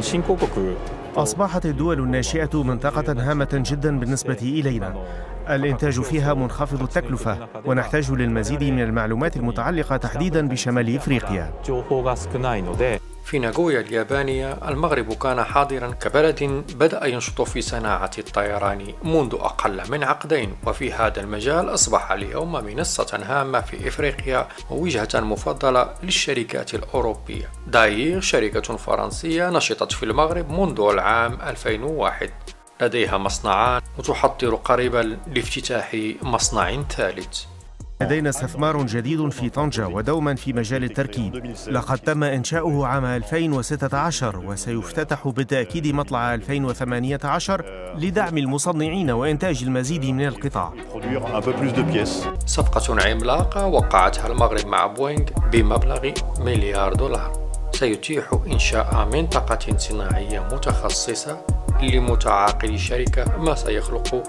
أصبحت الدول الناشئة منطقة هامة جدا بالنسبة إلينا. الإنتاج فيها منخفض التكلفة، ونحتاج للمزيد من المعلومات المتعلقة تحديدا بشمال إفريقيا. في ناغويا اليابانية، المغرب كان حاضرا كبلد بدأ ينشط في صناعة الطيران منذ أقل من عقدين، وفي هذا المجال أصبح اليوم منصة هامة في إفريقيا ووجهة مفضلة للشركات الأوروبية. داير شركة فرنسية نشطت في المغرب منذ العام 2001، لديها مصنعان وتحضر قريبا لافتتاح مصنع ثالث. لدينا استثمار جديد في طنجة ودوما في مجال التركيب، لقد تم إنشاؤه عام 2016 وسيفتتح بالتأكيد مطلع 2018 لدعم المصنعين وإنتاج المزيد من القطع. صفقة عملاقة وقعتها المغرب مع بوينغ بمبلغ $1 مليار سيتيح إنشاء منطقة صناعية متخصصة لمتعاقل الشركة، ما سيخلق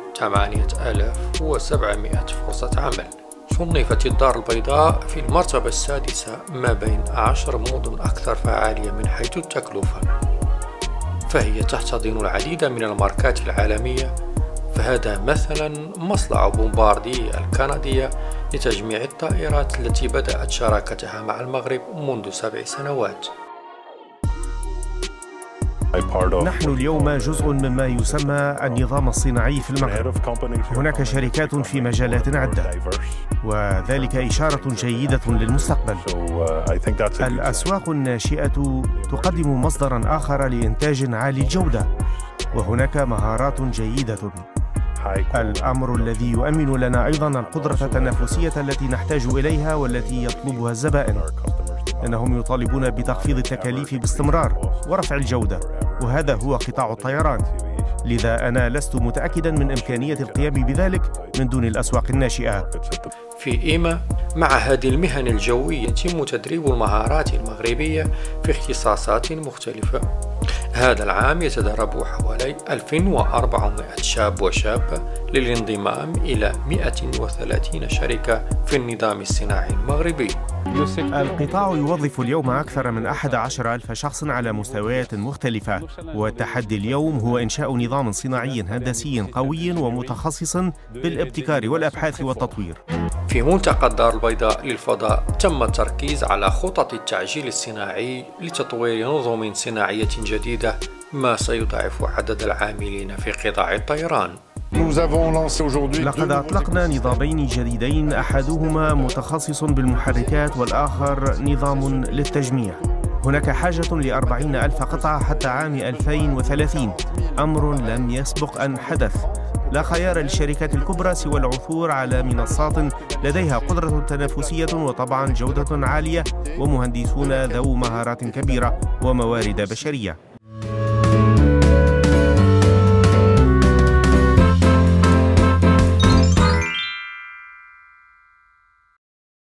8700 فرصة عمل. صنفت الدار البيضاء في المرتبة السادسة ما بين 10 مدن أكثر فعالية من حيث التكلفة، فهي تحتضن العديد من الماركات العالمية. فهذا مثلا مصنع بومباردي الكندية لتجميع الطائرات التي بدأت شراكتها مع المغرب منذ 7 سنوات. نحن اليوم جزء مما يسمى النظام الصناعي في المغرب. هناك شركات في مجالات عدة، وذلك إشارة جيدة للمستقبل. الأسواق الناشئة تقدم مصدرا آخر لإنتاج عالي الجودة، وهناك مهارات جيدة، الأمر الذي يؤمن لنا أيضا القدرة التنافسية التي نحتاج إليها والتي يطلبها الزبائن. إنهم يطالبون بتخفيض التكاليف باستمرار ورفع الجودة، وهذا هو قطاع الطيران. لذا أنا لست متأكدا من إمكانية القيام بذلك من دون الأسواق الناشئة. في إيما، معهد المهن الجوية يتم تدريب المهارات المغربية في اختصاصات مختلفة. هذا العام يتدرب حوالي 2400 شاب وشابة للانضمام إلى 130 شركة في النظام الصناعي المغربي. القطاع يوظف اليوم أكثر من 11,000 شخص على مستويات مختلفة، والتحدي اليوم هو إنشاء نظام صناعي هندسي قوي ومتخصص بالابتكار والأبحاث والتطوير. في ملتقى الدار البيضاء للفضاء تم التركيز على خطط التعجيل الصناعي لتطوير نظم صناعية جديدة، ما سيضاعف عدد العاملين في قطاع الطيران. لقد أطلقنا نظامين جديدين، أحدهما متخصص بالمحركات والآخر نظام للتجميع. هناك حاجة ل40,000 قطعة حتى عام 2030، أمر لم يسبق أن حدث. لا خيار للشركات الكبرى سوى العثور على منصات لديها قدرة تنافسية وطبعا جودة عالية ومهندسون ذو مهارات كبيرة وموارد بشرية.